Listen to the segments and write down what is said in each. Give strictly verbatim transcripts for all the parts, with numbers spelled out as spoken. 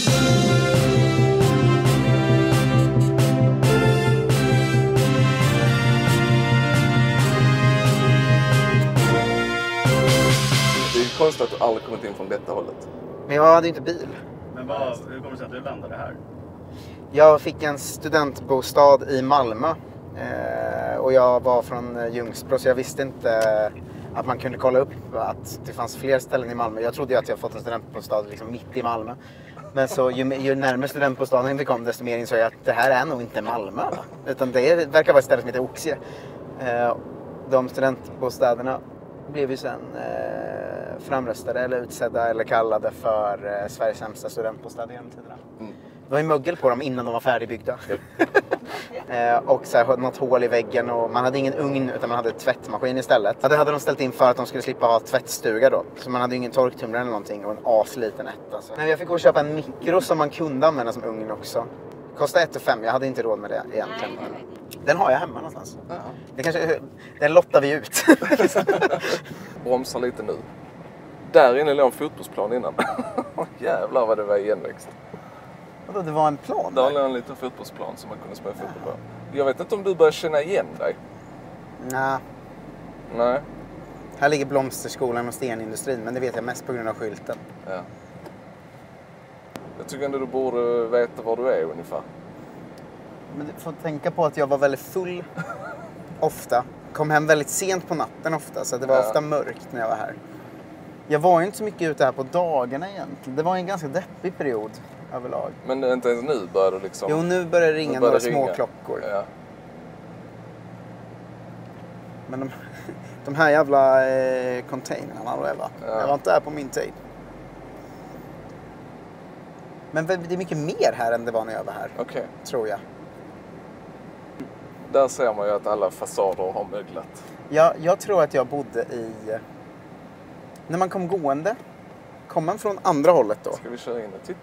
Det är konstigt att du aldrig kommit in från detta hållet. Men jag hade ju inte bil. Men vad, hur kommer det sig att du landade här? Jag fick en studentbostad i Malmö. Eh, och jag var från Ljungsbro, så jag visste inte att man kunde kolla upp att det fanns fler ställen i Malmö. Jag trodde ju att jag fått en studentbostad liksom mitt i Malmö. Men så ju, ju närmare studentbostaden vi kom, desto mer insåg jag att det här är nog inte Malmö. Utan det verkar vara ett ställe som heter Oxie. Eh, de studentbostäderna blev ju sen eh, framröstade eller utsedda eller kallade för eh, Sveriges sämsta studentbostäder genom tiderna. Mm. Det var ju mögel på dem innan de var färdigbyggda. eh, och så här, något hål i väggen och man hade ingen ugn utan man hade tvättmaskin istället. Ja, det hade de ställt in för att de skulle slippa ha tvättstuga då. Så man hade ingen torktumlare eller någonting och en asliten etta. Alltså. Nej, jag fick gå och köpa en mikro som man kunde använda som ugn också. Kostade ett fem, jag hade inte råd med det egentligen. Den har jag hemma någonstans. Ja. Det kanske, den lottar vi ut. Bromsa lite nu. Där inne låg en fotbollsplan innan. Jävlar vad det var igenväxt. Vadå, det var en plan? Där låg en liten fotbollsplan som man kunde spela fotboll på. Jag vet inte om du börjar känna igen dig. Nej. Nej. Här ligger Blomsterskolan och stenindustrin, men det vet jag mest på grund av skylten. Ja. Jag tycker ändå du borde veta var du är ungefär. Men du får tänka på att jag var väldigt full ofta. Kom hem väldigt sent på natten ofta, så det var ja. ofta mörkt när jag var här. Jag var ju inte så mycket ute här på dagarna egentligen. Det var en ganska deppig period överlag. Men inte ens nu börjar du liksom... Jo, nu börjar det ringa några små klockor. Ja. Men de, de här jävla eh, containrarna, va? Ja. Jag var inte här på min tid. Men det är mycket mer här än det var när jag var här. Okej. Okay. Tror jag. Där ser man ju att alla fasader har möglat. Ja, jag tror att jag bodde i... När man kom gående, kom man från andra hållet då? Ska vi köra in och titta?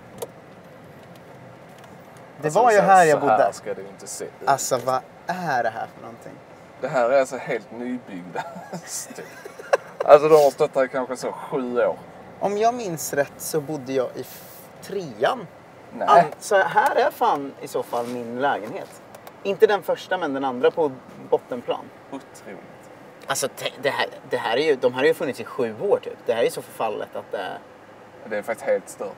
Det alltså, var ju här jag bodde. Så här ska det inte se ut. Alltså, vad är det här för någonting? Det här är alltså helt nybyggda. Alltså de har stått här kanske så sju år. Om jag minns rätt så bodde jag i trean. Nej. An- så här är fan i så fall min lägenhet. Inte den första, men den andra på bottenplan. Otroligt. Alltså det här, det här är ju, de här har ju funnits i sju år typ. Det här är så förfallet att det... Det är faktiskt helt stört.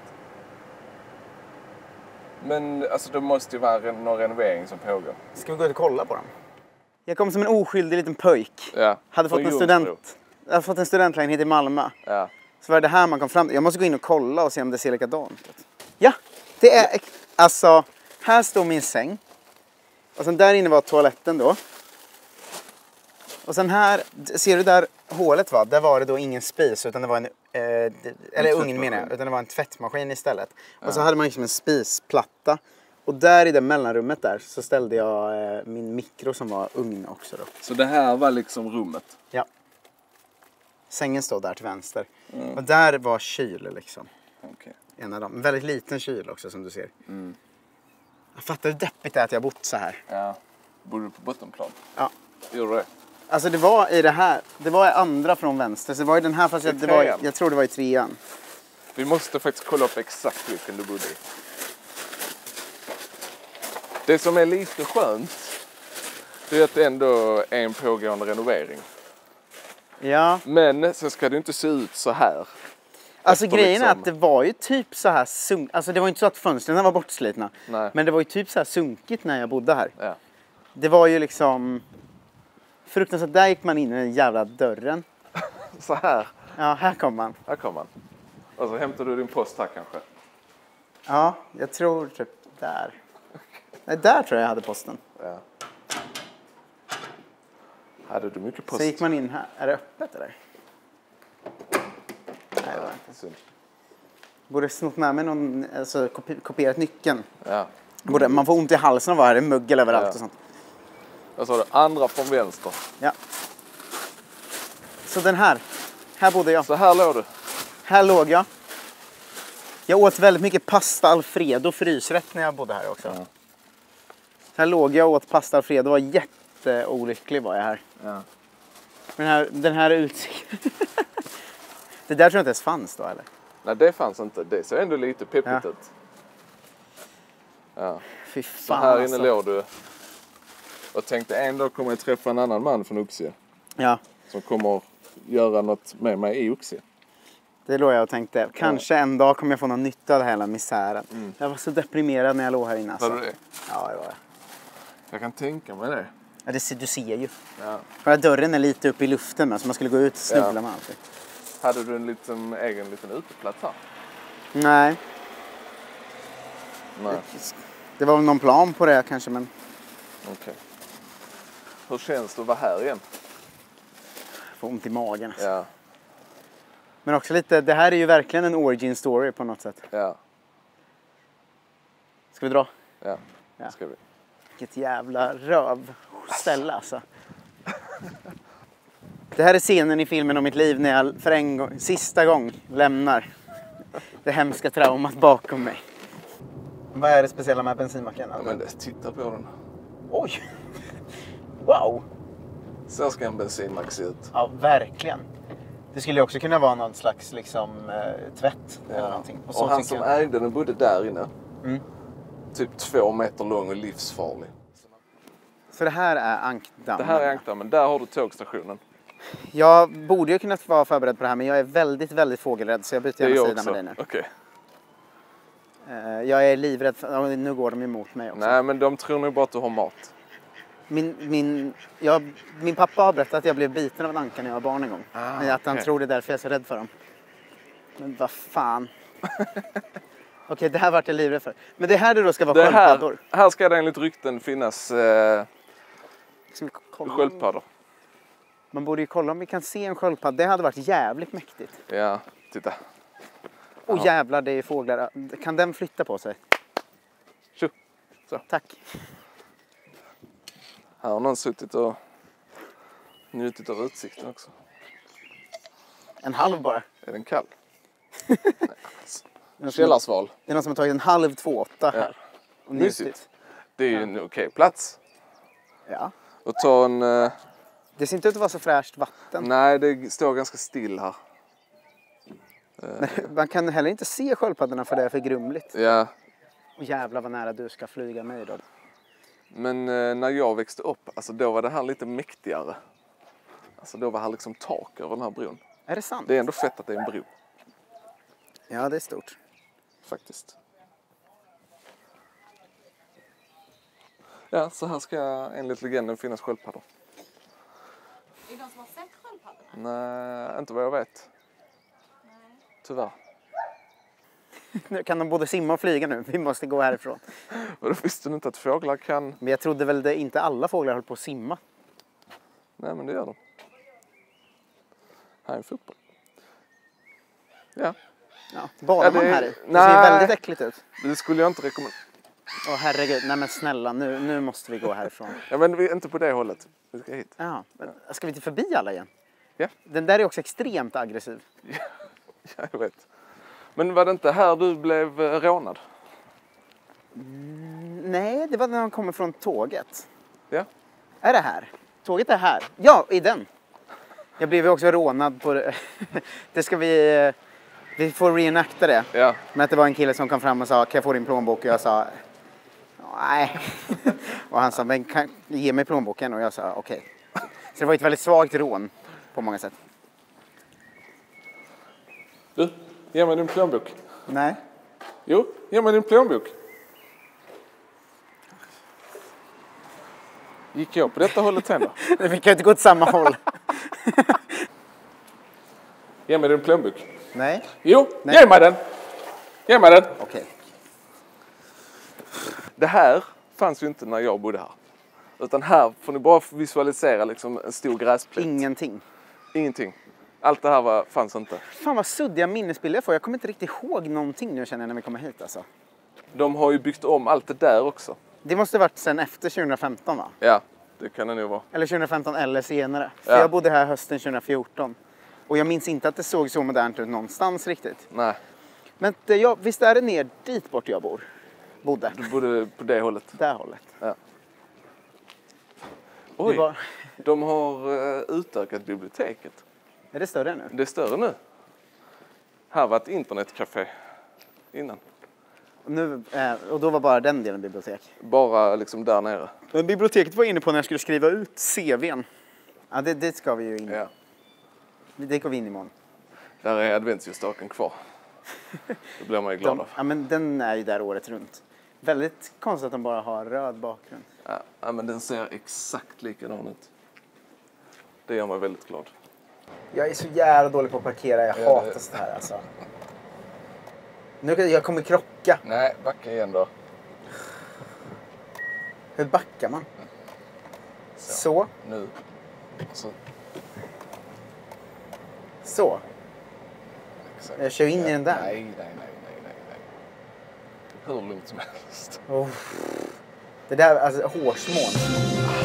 Men alltså det måste ju vara någon renovering som pågår. Ska vi gå ut och kolla på dem? Jag kom som en oskyldig liten pöjk. Ja. Hade fått en student. Jag hade fått en studentlägenhet i Malmö. Ja. Så var det här man kom fram till. Jag måste gå in och kolla och se om det ser likadant ut. Ja, det är... Alltså, här står min säng. Och sen där inne var toaletten då. Och sen här, ser du där hålet va? Där var det då ingen spis utan det var en... Eh, eller ugn menar jag, utan det var en tvättmaskin istället. Ja. Och så hade man liksom en spisplatta. Och där i det mellanrummet där så ställde jag eh, min mikro som var ugn också då. Så det här var liksom rummet? Ja. Sängen stod där till vänster. Mm. Och där var kyl liksom. Okay. En av dem. En väldigt liten kyl också som du ser. Mm. Jag fattar hur deppigt det är att jag har bott så här. Ja. Bor du på bottenplan? Ja. Gjorde det? Alltså det var i det här. Det var andra från vänster. Så det var i den här fast jag, det var, jag tror det var i trean. Vi måste faktiskt kolla upp exakt vilken du bodde i. Det som är lite skönt det är att det ändå är en pågående renovering. Ja. Men så ska det inte se ut så här. Alltså grejen liksom... är att det var ju typ så här sunk... Alltså det var inte så att fönstren var bortslitna. Nej. Men det var ju typ så här sunkigt när jag bodde här. Ja. Det var ju liksom... Fruktansvärt, där gick man in i den jävla dörren. Så här? Ja, här kom man. Här kom man. Och så hämtar du din post här kanske? Ja, jag tror typ där. Nej, där tror jag jag hade posten. Ja. Hade du mycket post? Så gick man in här. Är det öppet eller? Nej, det var inte. Synd. Borde snott med mig någon, alltså kopi- kopierat nyckeln. Ja. Borde, man får ont i halsen av att vara här. Det är mögel överallt ja. och sånt. Jag sa det, andra från vänster. Ja. Så den här. Här bodde jag. Så här låg du? Här låg jag. Jag åt väldigt mycket pasta Alfredo frysrätt när jag bodde här också. Ja. Här låg jag och åt pasta Alfredo. Var jätteolycklig var jag här. Ja. Den här, den här utsikten. Det där tror jag inte ens fanns då eller? Nej, det fanns inte. Det ser ändå lite peppigt Ja. ut. Ja. Fy Så fan här inne alltså. låg du och tänkte en dag kommer jag träffa en annan man från Oxie. Ja, Som kommer göra något med mig i Oxie. det låg jag och tänkte. Kanske en dag kommer jag få någon nytta av den här hela misären. Mm. Jag var så deprimerad när jag låg här inne. Alltså. Var du det? Ja, det var jag. Jag kan tänka mig det. Ja, det ser, du ser ju. Ja. Bara dörren är lite uppe i luften med, så man skulle gå ut och snubbla Ja. med allt. Hade du en liten, egen liten uteplats här? Nej, Nej, det var väl någon plan på det kanske, men okej. Okay. Hur känns det att vara här igen? jag får ont i magen. Alltså. Ja, Men också lite, det här är ju verkligen en origin story på något sätt. ja, Ska vi dra? ja. Ja. Ska vi. Vilket jävla rövställe alltså. Det här är scenen i filmen om mitt liv när jag för en gång, sista gång lämnar det hemska traumat bakom mig. Vad är det speciella med bensinmacken? Ja, men det, titta på den. Oj! Wow! Så ska en bensinmack se ut. Ja, verkligen. Det skulle ju också kunna vara någon slags liksom, eh, tvätt eller Ja. någonting. Och, så han tycker som jag. ägde den bodde där inne. Mm. Typ två meter lång och livsfarlig. Så det här är Ankdammen? Det här är Ankdammen. Där har du tågstationen. Jag borde ju kunnat vara förberedd på det här, men jag är väldigt, väldigt fågelrädd så jag byter Det är gärna jag sida också. med dig nu. Okej. Eh, Jag är livrädd för... Ja, nu går de emot mig också. Nej, men de tror nog bara att du har mat. Min, min, jag, min pappa har berättat att jag blev biten av en anka när jag var barn en gång. Ah, Men att han okej. tror det är därför jag är så rädd för dem. Men vad fan. Okej, det här vart jag livrädd för. Men det här då ska vara Det sköldpaddor. här, här ska det enligt rykten finnas eh, Ska vi kolla? sköldpaddor. Man borde ju kolla om vi kan se en sköldpadda. Det hade varit jävligt mäktigt. Ja, titta. Åh Ja. jävlar, det är fåglar. Kan den flytta på sig? Tjo. Så. Tack. Här har någon suttit och njutit av utsikten också. En halv bara. Är den kall? Det är någon som- Källarsval. Det är någon som har tagit en halv två åtta här. Ja. Och njutit. Mysigt. Det är ju en okej plats. Ja. Och ta en... Eh, Det ser inte ut att vara så fräscht vatten. nej, det står ganska still här. Man kan heller inte se sköldpaddorna för det är för grumligt. Ja, Och jävlar vad nära du ska flyga mig då. men eh, när jag växte upp, alltså då var det här lite mäktigare. Alltså då var här liksom tak över den här bron. Är det sant? Det är ändå fett att det är en bro, Ja, det är stort. faktiskt. Ja, så här ska enligt legenden finnas sköldpaddor. Är det någon som har sett sköldpaddorna? Nej, inte vad jag vet. Tyvärr. Nu kan de både simma och flyga nu. Vi måste gå härifrån. Och då visste du inte att fåglar kan... Men jag trodde väl det inte alla fåglar höll på att simma. Nej, men det gör de. Här är en fotboll. Ja, Ja, badar Ja, man det- här i? Det nej. ser väldigt äckligt ut. det skulle jag inte rekommendera. Åh herregud, nej men snälla, nu, nu måste vi gå härifrån. Ja, men vi är inte på det hållet. Vi ska hit. Ja, men ska vi inte förbi alla igen? Ja. Den där är också extremt aggressiv. Ja, jag vet. Men var det inte här du blev eh, rånad? Nej, det var när de kommer från tåget. Ja. Är det här? Tåget är här. Ja, i den. Jag blev ju också rånad på det. Det ska vi... Vi får reenacta det. Ja. Men att det var en kille som kom fram och sa, kan jag få din plånbok? Och jag sa, nej. Och han sa, men kan, ge mig plånboken. Och jag sa, okej. Så det var ett väldigt svagt rån på många sätt. Du, ge mig din plånbok. Nej. Jo, ge mig din plånbok. Gick jag på detta hållet sen då? Det fick jag inte gå åt samma håll. Ge mig din plånbok. Nej. Jo, Nej. ge mig den. Ge mig den. Okej. Det här fanns ju inte när jag bodde här. Utan här får ni bara visualisera liksom en stor gräsplätt. Ingenting. Ingenting. Allt det här var, fanns inte. Fan vad suddiga minnesbilder jag får. Jag kommer inte riktigt ihåg någonting nu känner jag när vi kommer hit alltså. De har ju byggt om allt det där också. Det måste varit sen efter tjugohundrafemton va? Ja, det kan det nog vara. Eller tjugohundrafemton eller senare. För Ja. jag bodde här hösten tjugohundrafjorton. Och jag minns inte att det såg så modernt ut någonstans riktigt. Nej, Men det, jag, visst är det ner dit bort jag bor? Bodde. du bodde på det hållet. Det hållet. Ja. Det Oj, var, de har uh, utökat biblioteket. är det större nu? Det är större nu. Här var ett internetcafé innan. Nu, eh, och då var bara den delen bibliotek. Bara liksom där nere. Men biblioteket var inne på när jag skulle skriva ut C V:n. Ja, det, det ska vi ju in. Ja. Det går vi in imorgon. Där är adventsljusstaken kvar. Då blir man ju glad De, av. ja, men den är ju där året runt. Väldigt konstigt att de bara har röd bakgrund. Ja, ja, men den ser exakt likadan ut. Det gör mig väldigt glad. Jag är så jävla dålig på att parkera. Jag Ja, hatar det- sånt här alltså. Nu kan jag kommer krocka. Nej, backa igen då. Hur backar man? Så. Så. Nu. Så. Så. Exakt. Jag kör in i den där. Nej, nej, nej, nej, nej, nej. Hur lugnt som helst. Oh. Det där, alltså hårsmån.